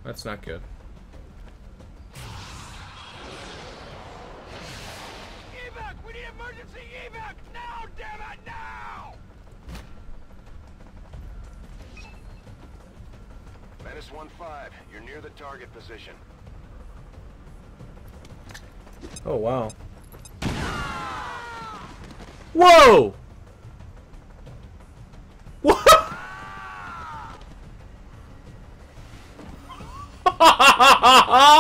That's not good. Evac! We need emergency evac! Now, damn it, now! Menace 1-5, you're near the target position. Oh, wow. Whoa! What?